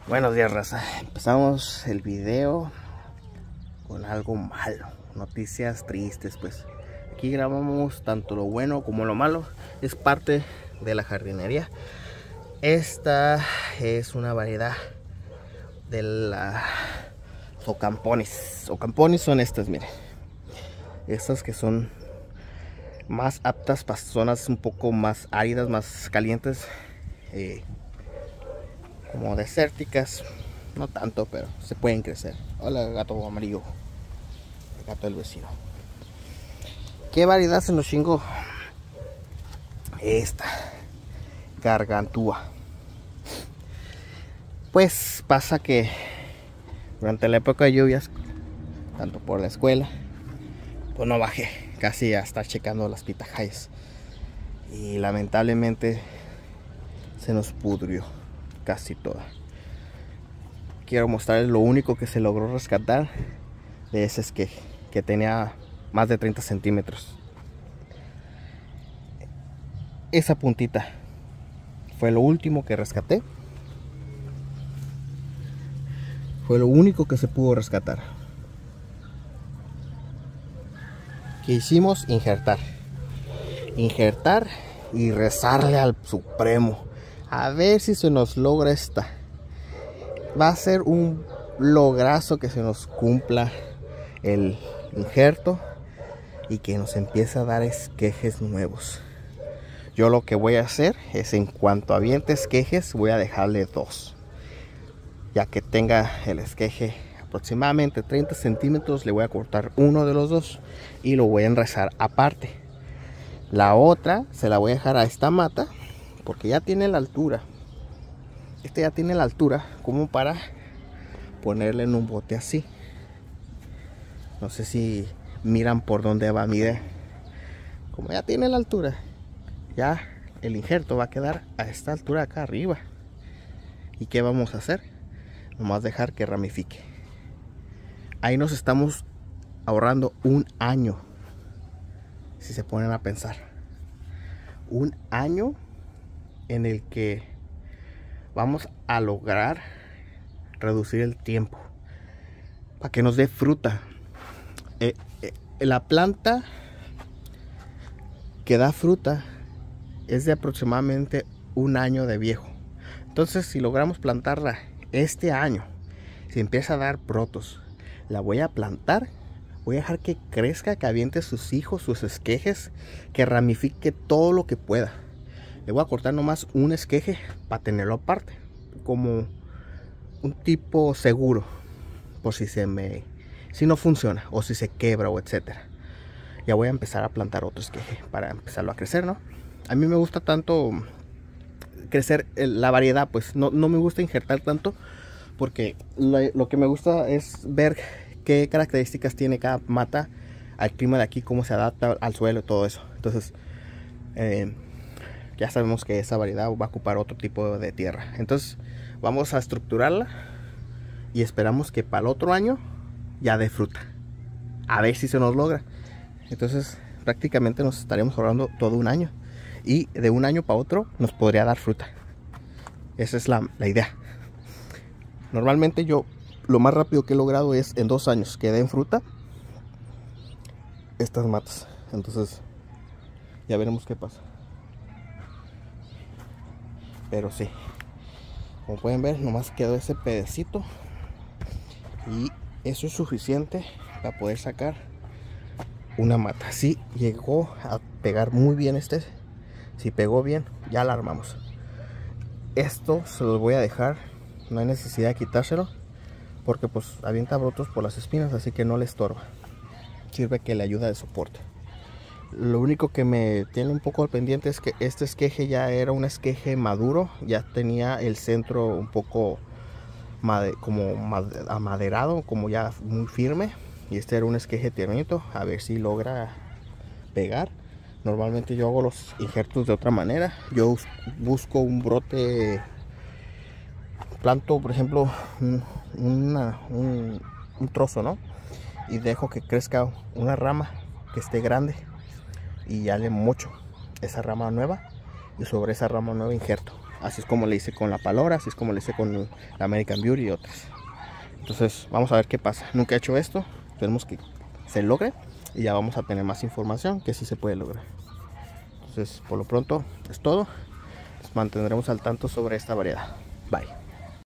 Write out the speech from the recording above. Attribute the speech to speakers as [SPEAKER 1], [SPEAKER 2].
[SPEAKER 1] Buenos días, raza. Empezamos el video con algo malo, noticias tristes. Pues aquí grabamos tanto lo bueno como lo malo. Es parte de la jardinería. Esta es una variedad de la Ocamponis. Ocamponis son estas, miren. Estas que son más aptas para zonas un poco más áridas, más calientes, como desérticas. No tanto, pero se pueden crecer. Hola, gato amarillo, el gato del vecino. ¿Qué variedad se nos chingó? Esta gargantúa. Pues pasa que durante la época de lluvias, tanto por la escuela, pues no bajé casi a estar checando las pitahayas, y lamentablemente se nos pudrió casi toda. Quiero mostrarles lo único que se logró rescatar de ese esqueje, que tenía más de 30 centímetros. Esa puntita fue lo último que rescaté. Fue lo único que se pudo rescatar. ¿Qué hicimos? Injertar y rezarle al Supremo a ver si se nos logra esta. Va a ser un lograzo que se nos cumpla el injerto y que nos empiece a dar esquejes nuevos. Yo lo que voy a hacer es, en cuanto aviente esquejes, voy a dejarle 2, ya que tenga el esqueje aproximadamente 30 centímetros. Le voy a cortar uno de los 2 y lo voy a enraizar aparte. La otra se la voy a dejar a esta mata, porque ya tiene la altura. Este ya tiene la altura como para ponerle en un bote así. No sé si miran por dónde va mi idea. Como ya tiene la altura, ya el injerto va a quedar a esta altura acá arriba. ¿Y qué vamos a hacer? Nomás dejar que ramifique. Ahí nos estamos ahorrando un año, si se ponen a pensar. Un año en el que vamos a lograr reducir el tiempo para que nos dé fruta. La planta que da fruta es de aproximadamente un año de viejo. Entonces, si logramos plantarla este año, si empieza a dar brotos, la voy a plantar, voy a dejar que crezca, que aviente sus hijos, sus esquejes, que ramifique todo lo que pueda. Le voy a cortar nomás un esqueje para tenerlo aparte, como un tipo seguro, por si si no funciona, o si se quebra, o etcétera. Ya voy a empezar a plantar otro esqueje para empezarlo a crecer, ¿no? A mí me gusta tanto crecer la variedad, pues no me gusta injertar tanto, porque lo que me gusta es ver qué características tiene cada mata, al clima de aquí, cómo se adapta al suelo y todo eso. Entonces ya sabemos que esa variedad va a ocupar otro tipo de tierra. Entonces vamos a estructurarla y esperamos que para el otro año ya dé fruta. A ver si se nos logra. Entonces prácticamente nos estaremos ahorrando todo un año, y de un año para otro nos podría dar fruta. Esa es la idea. Normalmente yo lo más rápido que he logrado es en 2 años que den fruta estas matas. Entonces ya veremos qué pasa. Pero sí, como pueden ver, nomás quedó ese pedacito, y eso es suficiente para poder sacar una mata. Si llegó a pegar muy bien si pegó bien, ya la armamos. Esto se los voy a dejar, no hay necesidad de quitárselo, porque pues avienta brotos por las espinas, así que no le estorba. Sirve que le ayuda de soporte. Lo único que me tiene un poco al pendiente es que este esqueje ya era un esqueje maduro, ya tenía el centro un poco amaderado, como ya muy firme, y este era un esqueje tiernito. A ver si logra pegar. Normalmente yo hago los injertos de otra manera. Yo busco un brote, planto por ejemplo un trozo, ¿no? Y dejo que crezca una rama que esté grande, y ya le mocho esa rama nueva, y sobre esa rama nueva injerto. Así es como le hice con la Palora, así es como le hice con la American Beauty y otras. Entonces vamos a ver qué pasa. Nunca he hecho esto, esperemos que se logre y ya vamos a tener más información que sí se puede lograr. Entonces por lo pronto es todo. Nos mantendremos al tanto sobre esta variedad. Bye.